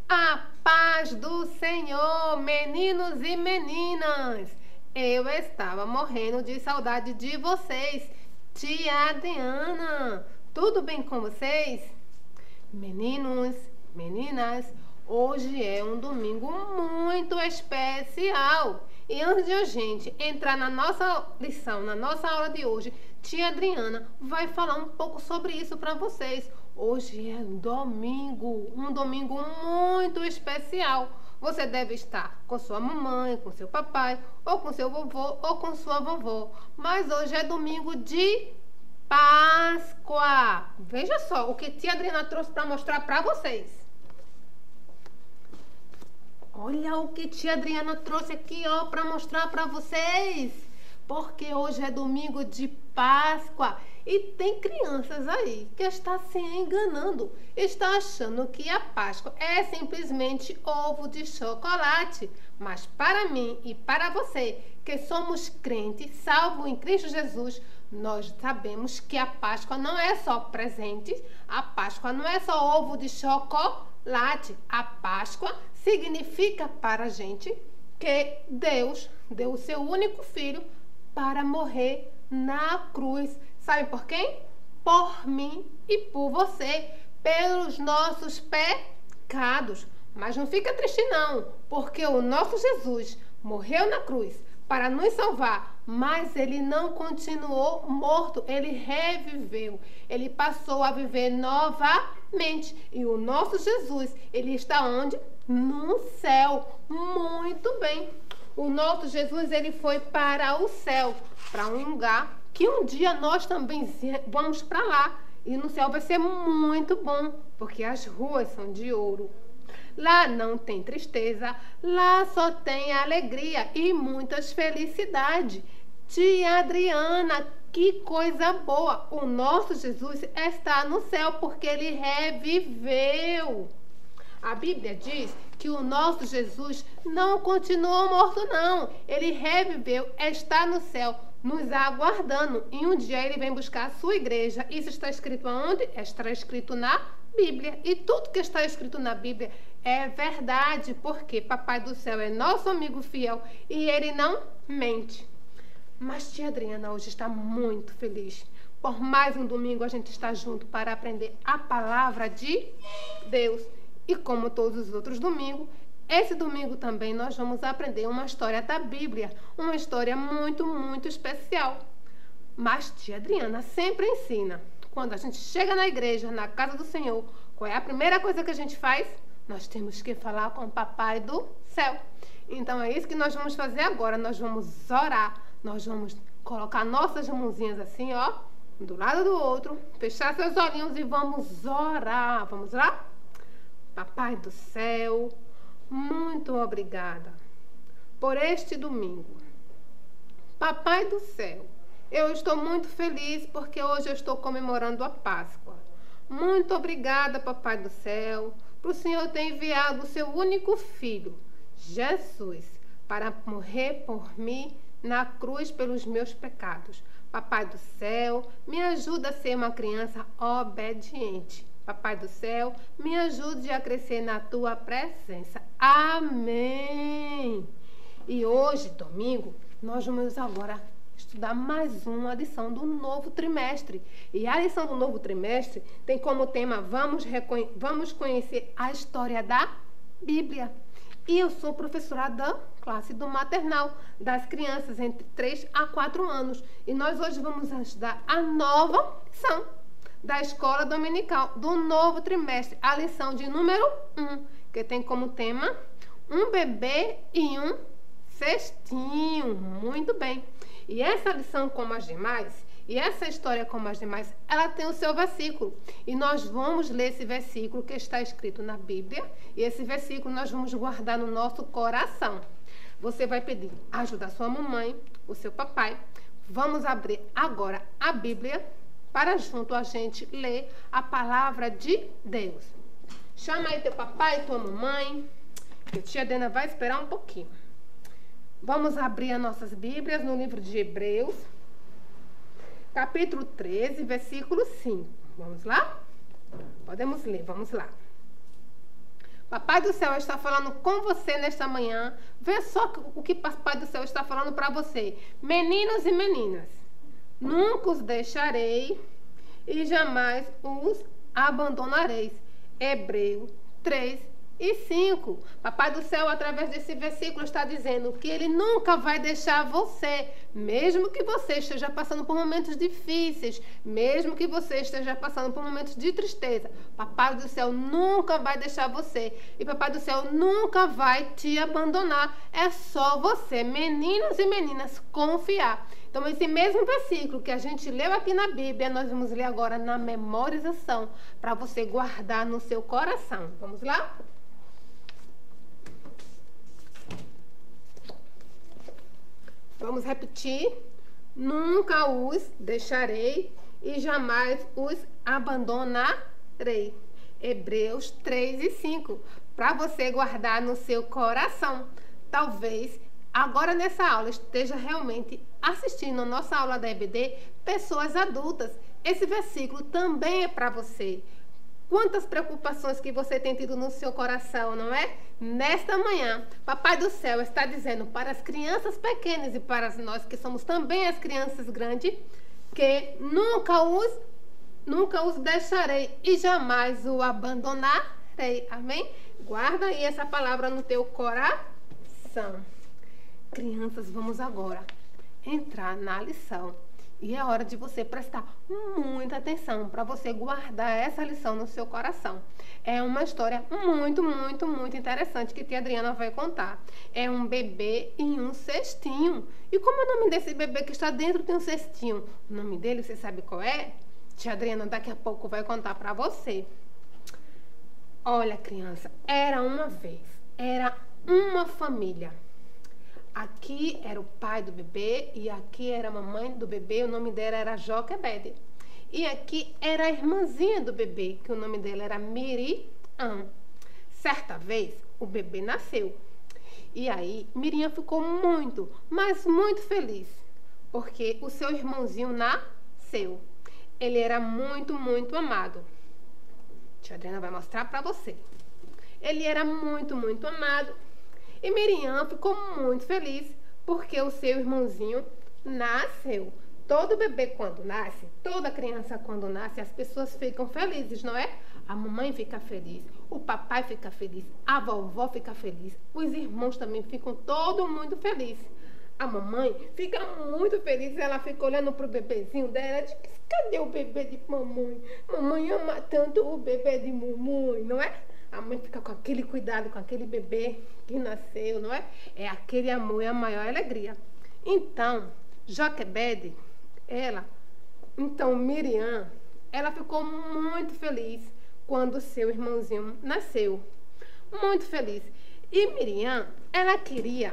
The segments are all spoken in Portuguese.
A paz do Senhor, meninos e meninas. Eu estava morrendo de saudade de vocês. Tia Adriana, tudo bem com vocês? Meninos, meninas, hoje é um domingo muito especial. E antes de a gente entrar na nossa lição, na nossa aula de hoje, tia Adriana vai falar um pouco sobre isso para vocês. Hoje é domingo, um domingo muito especial. Você deve estar com sua mamãe, com seu papai, ou com seu vovô, ou com sua vovó. Mas hoje é domingo de Páscoa. Veja só o que tia Adriana trouxe para mostrar para vocês. Olha o que tia Adriana trouxe aqui, ó, para mostrar para vocês. Porque hoje é domingo de Páscoa e tem crianças aí que está se enganando. Está achando que a Páscoa é simplesmente ovo de chocolate. Mas para mim e para você, que somos crentes, salvo em Cristo Jesus, nós sabemos que a Páscoa não é só presentes, a Páscoa não é só ovo de chocolate. A Páscoa significa para a gente que Deus deu o seu único filho para morrer na cruz. Sabe por quem? Por mim e por você, pelos nossos pecados. Mas não fica triste não, porque o nosso Jesus morreu na cruz para nos salvar, mas ele não continuou morto, ele reviveu, ele passou a viver novamente. E o nosso Jesus, ele está onde? No céu. Muito bem. O nosso Jesus, ele foi para o céu, para um lugar que um dia nós também vamos para lá. E no céu vai ser muito bom, porque as ruas são de ouro. Lá não tem tristeza, lá só tem alegria e muitas felicidades. Tia Adriana, que coisa boa! O nosso Jesus está no céu porque ele reviveu. A Bíblia diz que o nosso Jesus não continuou morto, não. Ele reviveu, está no céu, nos aguardando. E um dia ele vem buscar a sua igreja. Isso está escrito aonde? Está escrito na Bíblia. E tudo que está escrito na Bíblia é verdade, porque Papai do Céu é nosso amigo fiel e ele não mente. Mas tia Adriana hoje está muito feliz. Por mais um domingo a gente está junto para aprender a palavra de Deus. E como todos os outros domingos, esse domingo também nós vamos aprender uma história da Bíblia. Uma história muito, muito especial. Mas tia Adriana sempre ensina. Quando a gente chega na igreja, na casa do Senhor, qual é a primeira coisa que a gente faz? Nós temos que falar com o Papai do Céu. Então é isso que nós vamos fazer agora. Nós vamos orar. Nós vamos colocar nossas mãozinhas assim, ó, do lado do outro. Fechar seus olhinhos e vamos orar. Vamos lá? Papai do Céu, muito obrigada por este domingo. Papai do Céu, eu estou muito feliz porque hoje eu estou comemorando a Páscoa. Muito obrigada, Papai do Céu, por o Senhor ter enviado o seu único filho, Jesus, para morrer por mim na cruz pelos meus pecados. Papai do Céu, me ajuda a ser uma criança obediente. Papai do Céu, me ajude a crescer na tua presença. Amém. E hoje, domingo, nós vamos agora estudar mais uma lição do novo trimestre. E a lição do novo trimestre tem como tema vamos conhecer a história da Bíblia. E eu sou professora da classe do maternal, das crianças entre 3 a 4 anos. E nós hoje vamos estudar a nova lição da escola dominical do novo trimestre, a lição de número 1, que tem como tema um bebê e um cestinho. Muito bem. E essa lição, como as demais, e essa história, como as demais, ela tem o seu versículo. E nós vamos ler esse versículo que está escrito na Bíblia. E esse versículo nós vamos guardar no nosso coração. Você vai pedir ajuda da sua mamãe, o seu papai. Vamos abrir agora a Bíblia para junto a gente ler a palavra de Deus. Chama aí teu papai e tua mamãe, que a tia Adriana vai esperar um pouquinho. Vamos abrir as nossas Bíblias no livro de Hebreus, capítulo 13, versículo 5. Vamos lá? Podemos ler, vamos lá. Papai do céu está falando com você nesta manhã. Vê só o que Papai do céu está falando para você. Meninos e meninas, nunca os deixarei e jamais os abandonareis. Hebreus 3:5. Papai do céu, através desse versículo, está dizendo que ele nunca vai deixar você, mesmo que você esteja passando por momentos difíceis, mesmo que você esteja passando por momentos de tristeza. Papai do céu nunca vai deixar você e Papai do céu nunca vai te abandonar. É só você, meninos e meninas, confiar. Então, esse mesmo versículo que a gente leu aqui na Bíblia, nós vamos ler agora na memorização, para você guardar no seu coração. Vamos lá? Vamos repetir. Nunca os deixarei e jamais os abandonarei. Hebreus 3:5. Para você guardar no seu coração. Talvez agora nessa aula esteja realmente assistindo a nossa aula da EBD pessoas adultas. Esse versículo também é para você. Quantas preocupações que você tem tido no seu coração, não é? Nesta manhã, Papai do Céu está dizendo para as crianças pequenas e para nós que somos também as crianças grandes, que nunca os deixarei e jamais o abandonarei. Amém? Guarda aí essa palavra no teu coração. Crianças, vamos agora entrar na lição. E é hora de você prestar muita atenção para você guardar essa lição no seu coração. É uma história muito, muito, muito interessante que tia Adriana vai contar. É um bebê em um cestinho. E como é o nome desse bebê que está dentro de um cestinho? O nome dele, você sabe qual é? Tia Adriana daqui a pouco vai contar para você. Olha, criança, era uma vez, era uma família. Aqui era o pai do bebê e aqui era a mamãe do bebê, o nome dela era Joquebede. E aqui era a irmãzinha do bebê, que o nome dela era Miriam. Certa vez, o bebê nasceu. E aí, Miriam ficou muito, mas muito feliz, porque o seu irmãozinho nasceu. Ele era muito, muito amado. Tia Adriana vai mostrar para você. Ele era muito, muito amado. E Miriam ficou muito feliz porque o seu irmãozinho nasceu. Todo bebê quando nasce, toda criança quando nasce, as pessoas ficam felizes, não é? A mamãe fica feliz, o papai fica feliz, a vovó fica feliz, os irmãos também ficam todo mundo felizes. A mamãe fica muito feliz, ela fica olhando pro bebezinho dela, diz, cadê o bebê de mamãe? Mamãe ama tanto o bebê de mamãe, não é? A mãe fica com aquele cuidado, com aquele bebê que nasceu, não é? É aquele amor e a maior alegria. Então, Joquebede, Miriam, ela ficou muito feliz quando seu irmãozinho nasceu. Muito feliz. E Miriam, ela queria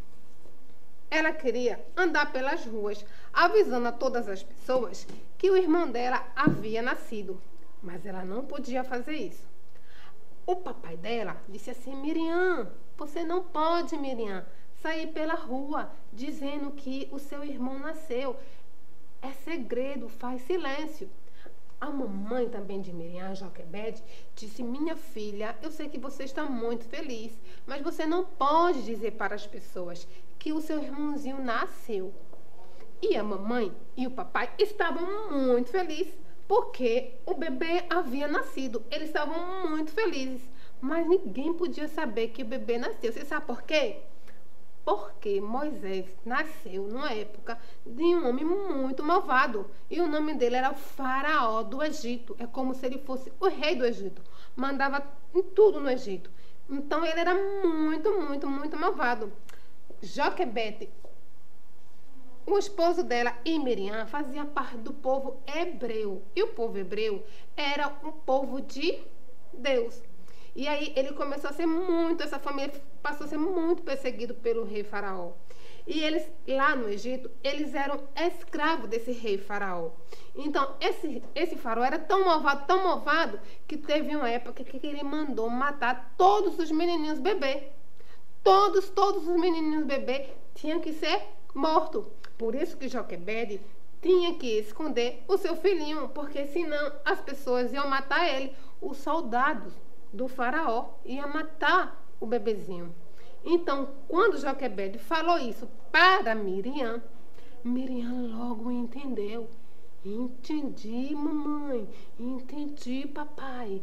andar pelas ruas, avisando a todas as pessoas que o irmão dela havia nascido. Mas ela não podia fazer isso. O papai dela disse assim, Miriam, você não pode, Miriam, sair pela rua dizendo que o seu irmão nasceu. É segredo, faz silêncio. A mamãe também de Miriam, Joquebede, disse, minha filha, eu sei que você está muito feliz, mas você não pode dizer para as pessoas que o seu irmãozinho nasceu. E a mamãe e o papai estavam muito felizes, porque o bebê havia nascido. Eles estavam muito felizes, mas ninguém podia saber que o bebê nasceu. Você sabe por quê? Porque Moisés nasceu numa época de um homem muito malvado. E o nome dele era o Faraó do Egito. É como se ele fosse o rei do Egito. Mandava em tudo no Egito. Então ele era muito, muito, muito malvado. Joquebede, o esposo dela e Miriam fazia parte do povo hebreu. E o povo hebreu era um povo de Deus. E aí ele começou a ser muito, essa família passou a ser muito perseguido pelo rei Faraó. E eles, lá no Egito, eles eram escravos desse rei Faraó. Então, esse Faraó era tão malvado, que teve uma época que ele mandou matar todos os menininhos bebê. Todos os menininhos bebê tinham que ser mortos. Por isso que Joquebede tinha que esconder o seu filhinho, porque senão as pessoas iam matar ele. Os soldados do faraó, ia matar o bebezinho. Então, quando Joquebede falou isso para Miriam, Miriam logo entendeu. Entendi, mamãe. Entendi, papai.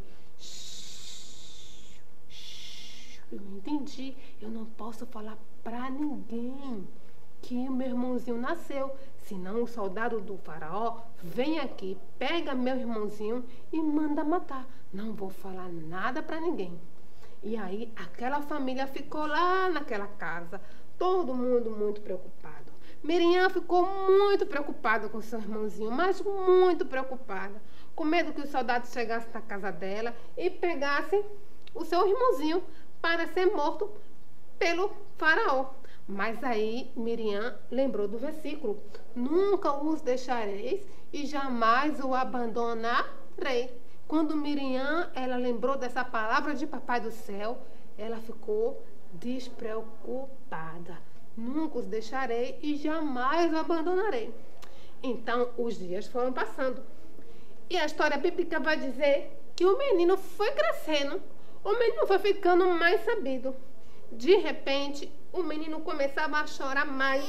Eu entendi. Eu não posso falar para ninguém que o meu irmãozinho nasceu. Senão o soldado do faraó vem aqui, pega meu irmãozinho e manda matar. Não vou falar nada para ninguém. E aí aquela família ficou lá naquela casa, todo mundo muito preocupado. Miriam ficou muito preocupada com seu irmãozinho, mas muito preocupada, com medo que os soldados chegassem na casa dela e pegassem o seu irmãozinho para ser morto pelo faraó. Mas aí Miriam lembrou do versículo: nunca os deixareis e jamais o abandonarei. Quando Miriam, ela lembrou dessa palavra de Papai do Céu, ela ficou despreocupada. Nunca os deixarei e jamais o abandonarei. Então, os dias foram passando. E a história bíblica vai dizer que o menino foi crescendo, o menino foi ficando mais sabido. De repente, o menino começava a chorar mais.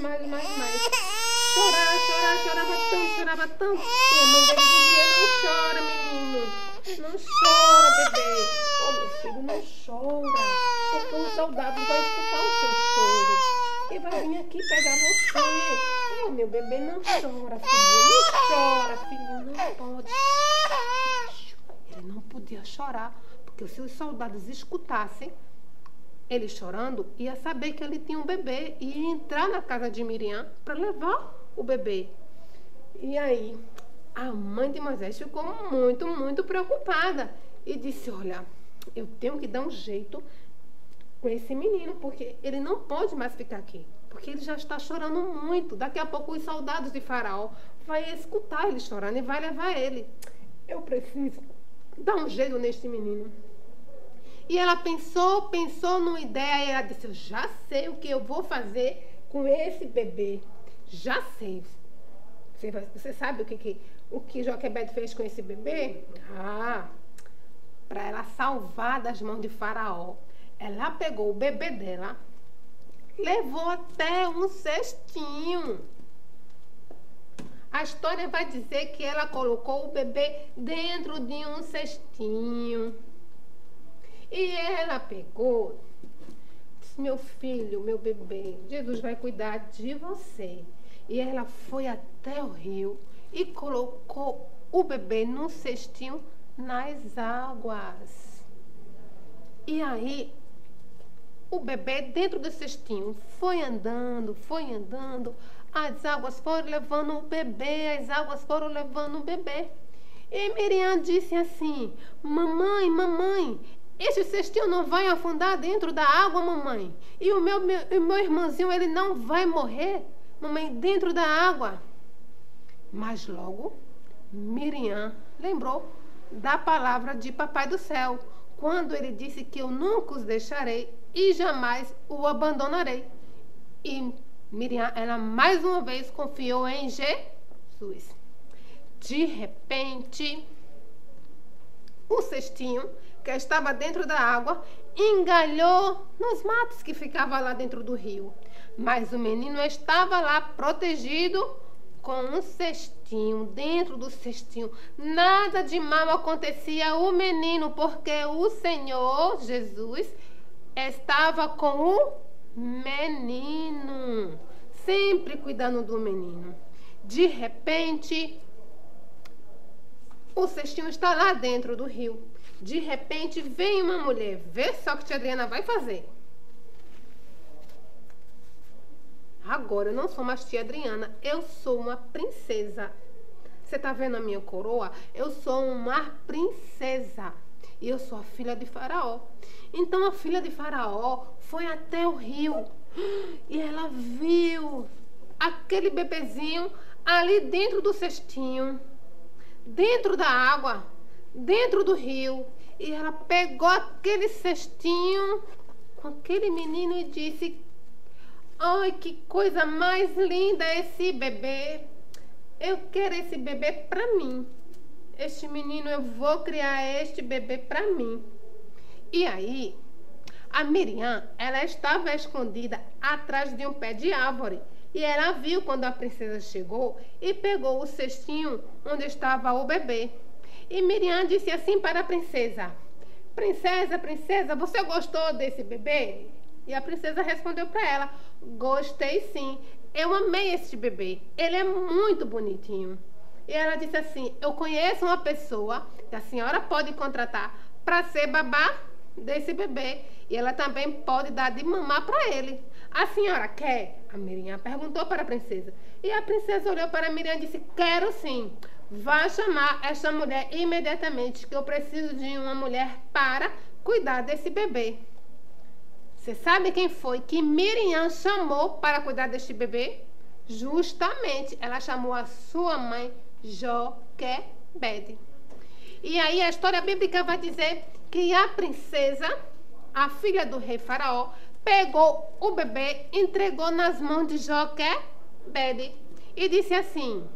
Chorava tanto. E a mãe dele dizia: não chora, menino. Não chora, bebê. Oh, meu filho, não chora. Porque o soldado vai escutar o seu choro e vai vir aqui pegar você. Oh, meu bebê, não chora, filho. Não chora, filho. Não pode. Ele não podia chorar, porque se os soldados escutassem ele chorando, ia saber que ele tinha um bebê e ia entrar na casa de Miriam para levar o bebê. E aí, a mãe de Moisés ficou muito preocupada e disse: olha, eu tenho que dar um jeito com esse menino, porque ele não pode mais ficar aqui, porque ele já está chorando muito. Daqui a pouco os soldados de Faraó vão escutar ele chorando e vai levar ele. Eu preciso dar um jeito neste menino. E ela pensou numa ideia e ela disse: eu já sei o que eu vou fazer com esse bebê. Já sei. Você sabe o que Joquebede fez com esse bebê? Para ela salvar das mãos de Faraó, ela pegou o bebê dela, levou até um cestinho. A história vai dizer que ela colocou o bebê dentro de um cestinho. E ela pegou, disse: meu filho, meu bebê, Jesus vai cuidar de você. E ela foi até o rio e colocou o bebê num cestinho nas águas. E aí, o bebê dentro do cestinho foi andando, as águas foram levando o bebê, E Miriam disse assim: mamãe, esse cestinho não vai afundar dentro da água, mamãe? E o meu irmãozinho, ele não vai morrer, mamãe, dentro da água? Mas logo, Miriam lembrou da palavra de Papai do Céu, quando ele disse que eu nunca os deixarei e jamais o abandonarei. E Miriam, ela mais uma vez confiou em Jesus. De repente, o cestinho que estava dentro da água engalhou nos matos que ficavam lá dentro do rio. Mas o menino estava lá protegido com um cestinho, dentro do cestinho. Nada de mal acontecia ao menino, porque o Senhor Jesus estava com o menino, sempre cuidando do menino. De repente, o cestinho está lá dentro do rio. De repente, vem uma mulher. Vê só o que tia Adriana vai fazer. Agora, eu não sou mais tia Adriana. Eu sou uma princesa. Você tá vendo a minha coroa? Eu sou uma princesa. E eu sou a filha de Faraó. Então, a filha de Faraó foi até o rio. E ela viu aquele bebezinho ali dentro do cestinho, dentro da água, dentro do rio. E ela pegou aquele cestinho com aquele menino e disse: ai, que coisa mais linda esse bebê. Eu quero esse bebê para mim. Este menino, eu vou criar este bebê para mim. E aí, a Miriam, ela estava escondida atrás de um pé de árvore. E ela viu quando a princesa chegou e pegou o cestinho onde estava o bebê. E Miriam disse assim para a princesa: Princesa, princesa, você gostou desse bebê? E a princesa respondeu para ela: Gostei sim, eu amei esse bebê, ele é muito bonitinho. E ela disse assim: Eu conheço uma pessoa que a senhora pode contratar para ser babá desse bebê. E ela também pode dar de mamar para ele. A senhora quer? A Miriam perguntou para a princesa. E a princesa olhou para a Miriam e disse: Quero sim. Vá chamar esta mulher imediatamente, que eu preciso de uma mulher para cuidar desse bebê. Você sabe quem foi que Miriam chamou para cuidar deste bebê? Justamente, ela chamou a sua mãe Joquebede. E aí a história bíblica vai dizer que a princesa, a filha do rei Faraó, pegou o bebê, entregou nas mãos de Joquebede e disse assim: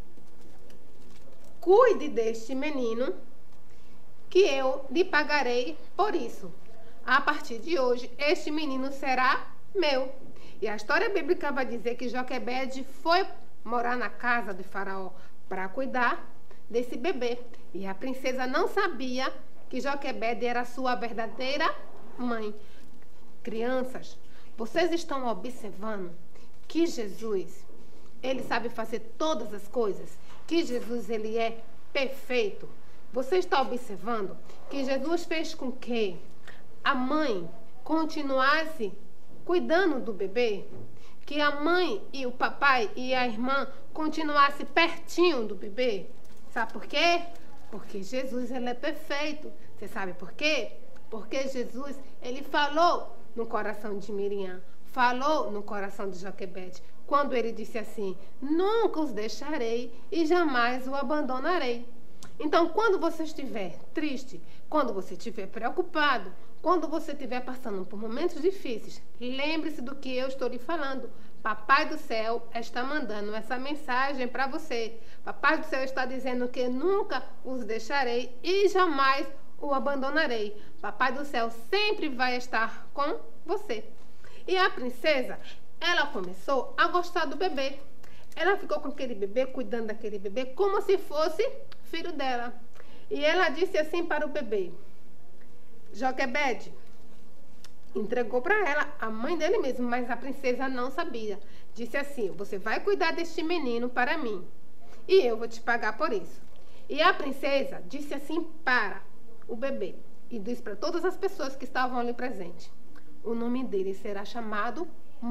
Cuide deste menino, que eu lhe pagarei por isso. A partir de hoje, este menino será meu. E a história bíblica vai dizer que Joquebede foi morar na casa de Faraó para cuidar desse bebê. E a princesa não sabia que Joquebede era sua verdadeira mãe. Crianças, vocês estão observando que Jesus, ele sabe fazer todas as coisas, que Jesus, ele é perfeito. Você está observando que Jesus fez com que a mãe continuasse cuidando do bebê, que a mãe e o papai e a irmã continuassem pertinho do bebê. Sabe por quê? Porque Jesus, ele é perfeito. Você sabe por quê? Porque Jesus, ele falou no coração de Miriam, falou no coração de Joquebede, quando ele disse assim: Nunca os deixarei e jamais o abandonarei. Então, quando você estiver triste, quando você estiver preocupado, quando você estiver passando por momentos difíceis, lembre-se do que eu estou lhe falando. Papai do céu está mandando essa mensagem para você. Papai do céu está dizendo que nunca os deixarei e jamais o abandonarei. Papai do céu sempre vai estar com você. E a princesa, ela começou a gostar do bebê. Ela ficou com aquele bebê, cuidando daquele bebê, como se fosse filho dela. E ela disse assim para o bebê: Joquebede, entregou para ela a mãe dele mesmo, mas a princesa não sabia. Disse assim: Você vai cuidar deste menino para mim e eu vou te pagar por isso. E a princesa disse assim para o bebê e disse para todas as pessoas que estavam ali presentes: O nome dele será chamado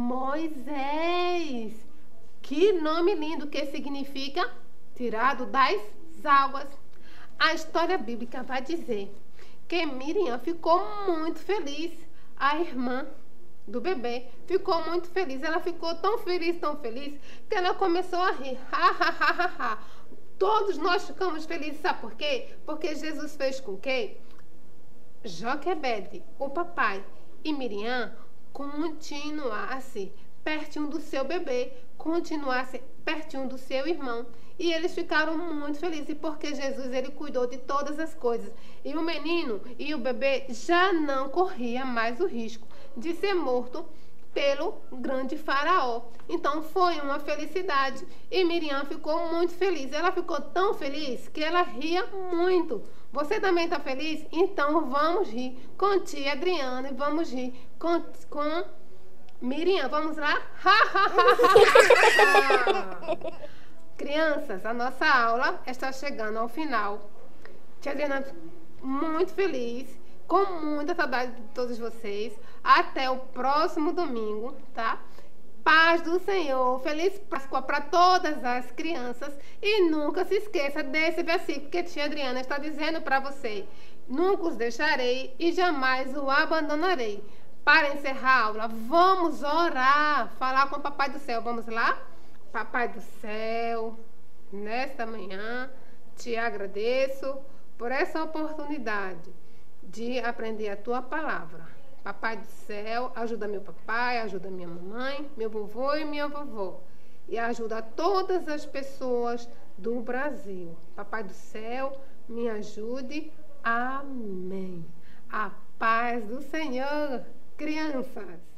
Moisés. Que nome lindo, que significa tirado das águas. A história bíblica vai dizer que Miriam ficou muito feliz. A irmã do bebê ficou muito feliz. Ela ficou tão feliz, que ela começou a rir. Ha, ha, ha, ha, ha. Todos nós ficamos felizes. Sabe por quê? Porque Jesus fez com que Joquebede, o papai, e Miriam continuassem pertinho do seu bebê, continuassem pertinho do seu irmão. E eles ficaram muito felizes, porque Jesus, ele cuidou de todas as coisas. E o menino e o bebê já não corria mais o risco de ser morto pelo grande Faraó. Então foi uma felicidade. E Miriam ficou muito feliz. Ela ficou tão feliz que ela ria muito. Você também está feliz? Então vamos rir com tia Adriana e vamos rir com Miriam. Vamos lá? Crianças, a nossa aula está chegando ao final. Tia Adriana, muito feliz, com muita saudade de todos vocês. Até o próximo domingo, tá? Paz do Senhor, feliz Páscoa para todas as crianças. E nunca se esqueça desse versículo que a tia Adriana está dizendo para você: Nunca os deixarei e jamais o abandonarei. Para encerrar a aula, vamos orar, falar com o Papai do Céu. Vamos lá? Papai do céu, nesta manhã, te agradeço por essa oportunidade de aprender a tua palavra. Papai do céu, ajuda meu papai, ajuda minha mamãe, meu vovô e minha vovó. E ajuda todas as pessoas do Brasil. Papai do céu, me ajude. Amém. A paz do Senhor, crianças.